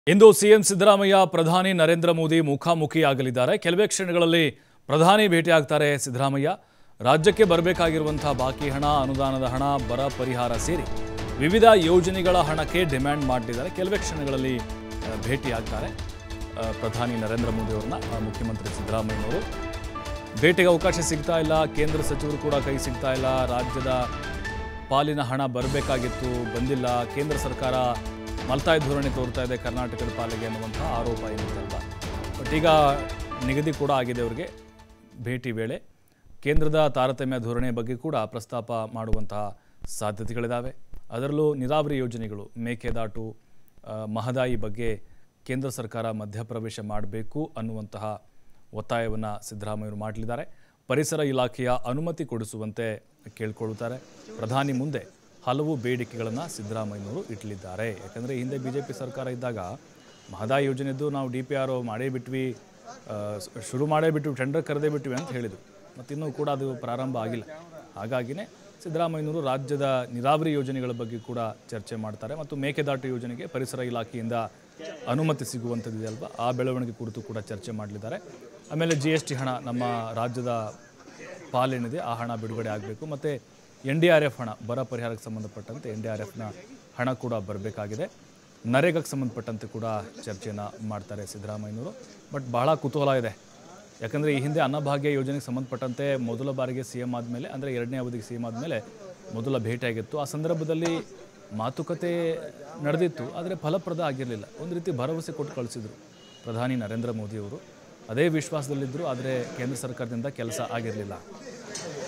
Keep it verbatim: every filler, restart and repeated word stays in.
ಇಂದು CM Siddaramaiah ಪ್ರಧಾನಿ ನರೇಂದ್ರ ಮೋದಿ ಮುಖಾಮುಖಿಯಾಗಲಿದ್ದಾರೆ. ಕೆಲವೇ ಕ್ಷಣಗಳಲ್ಲಿ ಪ್ರಧಾನಿ ಭೇಟಿಯಾಗ್ತಾರೆ ಸಿದ್ದರಾಮಯ್ಯ. ರಾಜ್ಯಕ್ಕೆ ಬರಬೇಕಾಗಿರುವಂತಹ ಬಾಕಿ ಹಣ, ಅನುದಾನದ ಹಣ, ಬರ ಪರಿಹಾರ ಸೇರಿ ವಿವಿಧ ಯೋಜನೆಗಳ ಹಣಕ್ಕೆ ಡಿಮ್ಯಾಂಡ್ ಮಾಡಲಿದ್ದಾರೆ. ಕೆಲವೇ ಕ್ಷಣಗಳಲ್ಲಿ ಭೇಟಿಯಾಗ್ತಾರೆ ಪ್ರಧಾನಿ ನರೇಂದ್ರ ಮೋದಿ ಅವರನ್ನ. ಮುಖ್ಯಮಂತ್ರಿ ಸಿದ್ದರಾಮಯ್ಯನವರು ಭೇಟಿಗೆ ಅವಕಾಶ ಸಿಗ್ತಾ ಇಲ್ಲ. ಕೇಂದ್ರ ಸಚಿವರು ಕೂಡ ಕೈ ಸಿಗ್ತಾ ಇಲ್ಲ. ರಾಜ್ಯದ ಪಾಲಿನ ಹಣ ಬರಬೇಕಾಗಿತ್ತು, ಬಂದಿಲ್ಲ. ಕೇಂದ್ರ ಸರ್ಕಾರ ಮಲ್ತಾಯಿ ಧೋರಣೆ ತೋರ್ತಾ ಇದೆ ಕರ್ನಾಟಕದ ಪಾಲಿಗೆ ಅನ್ನುವಂಥ ಆರೋಪ ಏನಿತ್ತಲ್ಲ. ಬಟ್ ಈಗ ನಿಗದಿ ಕೂಡ ಆಗಿದೆ ಅವರಿಗೆ. ಭೇಟಿ ವೇಳೆ ಕೇಂದ್ರದ ತಾರತಮ್ಯ ಧೋರಣೆ ಬಗ್ಗೆ ಕೂಡ ಪ್ರಸ್ತಾಪ ಮಾಡುವಂತಹ ಸಾಧ್ಯತೆಗಳಿದ್ದಾವೆ. ಅದರಲ್ಲೂ ನೀರಾವರಿ ಯೋಜನೆಗಳು, ಮೇಕೆದಾಟು, ಮಹದಾಯಿ ಬಗ್ಗೆ ಕೇಂದ್ರ ಸರ್ಕಾರ ಮಧ್ಯಪ್ರವೇಶ ಮಾಡಬೇಕು ಅನ್ನುವಂತಹ ಒತ್ತಾಯವನ್ನು ಸಿದ್ದರಾಮಯ್ಯರು ಮಾಡಲಿದ್ದಾರೆ. ಪರಿಸರ ಇಲಾಖೆಯ ಅನುಮತಿ ಕೊಡಿಸುವಂತೆ ಕೇಳ್ಕೊಳ್ಳುತ್ತಾರೆ. ಪ್ರಧಾನಿ ಮುಂದೆ ಹಲವು ಬೇಡಿಕೆಗಳನ್ನು ಸಿದ್ದರಾಮಯ್ಯನವರು ಇಟ್ಟಲಿದ್ದಾರೆ. ಯಾಕಂದರೆ ಹಿಂದೆ ಬಿ ಜೆ ಪಿ ಸರ್ಕಾರ ಇದ್ದಾಗ ಮಹದಾಯಿ ಯೋಜನೆದ್ದು ನಾವು ಡಿ ಪಿ ಆರ್ ಮಾಡೇ ಬಿಟ್ವಿ, ಶುರು ಮಾಡೇ ಬಿಟ್ವಿ, ಟೆಂಡರ್ ಕರೆದೇ ಬಿಟ್ವಿ ಅಂತ ಹೇಳಿದರು. ಮತ್ತು ಇನ್ನೂ ಕೂಡ ಅದು ಪ್ರಾರಂಭ ಆಗಿಲ್ಲ. ಹಾಗಾಗಿಯೇ ಸಿದ್ದರಾಮಯ್ಯನವರು ರಾಜ್ಯದ ನೀರಾವರಿ ಯೋಜನೆಗಳ ಬಗ್ಗೆ ಕೂಡ ಚರ್ಚೆ ಮಾಡ್ತಾರೆ. ಮತ್ತು ಮೇಕೆದಾಟು ಯೋಜನೆಗೆ ಪರಿಸರ ಇಲಾಖೆಯಿಂದ ಅನುಮತಿ ಸಿಗುವಂಥದ್ದಿದೆ ಅಲ್ವಾ, ಆ ಬೆಳವಣಿಗೆ ಕುರಿತು ಕೂಡ ಚರ್ಚೆ ಮಾಡಲಿದ್ದಾರೆ. ಆಮೇಲೆ ಜಿ ಎಸ್ ಟಿ ಹಣ, ನಮ್ಮ ರಾಜ್ಯದ ಪಾಲೇನಿದೆ ಆ ಹಣ ಬಿಡುಗಡೆ ಆಗಬೇಕು. ಮತ್ತು ಎನ್ ಡಿ ಆರ್ ಎಫ್ ಹಣ, ಬರ ಪರಿಹಾರಕ್ಕೆ ಸಂಬಂಧಪಟ್ಟಂತೆ ಎನ್ ಡಿ ಆರ್ ಎಫ್ನ ಹಣ ಕೂಡ ಬರಬೇಕಾಗಿದೆ. ನರೇಗಾಕ್ಕೆ ಸಂಬಂಧಪಟ್ಟಂತೆ ಕೂಡ ಚರ್ಚೆಯನ್ನು ಮಾಡ್ತಾರೆ ಸಿದ್ದರಾಮಯ್ಯನವರು. ಬಟ್ ಬಹಳ ಕುತೂಹಲ ಇದೆ. ಯಾಕಂದರೆ ಈ ಹಿಂದೆ ಅನ್ನಭಾಗ್ಯ ಯೋಜನೆಗೆ ಸಂಬಂಧಪಟ್ಟಂತೆ ಮೊದಲ ಬಾರಿಗೆ ಸಿ ಎಂ ಆದಮೇಲೆ, ಅಂದರೆ ಎರಡನೇ ಅವಧಿಗೆ ಸಿ ಎಂ ಆದಮೇಲೆ ಮೊದಲ ಭೇಟಿಯಾಗಿತ್ತು. ಆ ಸಂದರ್ಭದಲ್ಲಿ ಮಾತುಕತೆ ನಡೆದಿತ್ತು, ಆದರೆ ಫಲಪ್ರದ ಆಗಿರಲಿಲ್ಲ. ಒಂದು ರೀತಿ ಭರವಸೆ ಕೊಟ್ಟು ಕಳಿಸಿದರು ಪ್ರಧಾನಿ ನರೇಂದ್ರ ಮೋದಿಯವರು. ಅದೇ ವಿಶ್ವಾಸದಲ್ಲಿದ್ದರು, ಆದರೆ ಕೇಂದ್ರ ಸರ್ಕಾರದಿಂದ ಕೆಲಸ ಆಗಿರಲಿಲ್ಲ.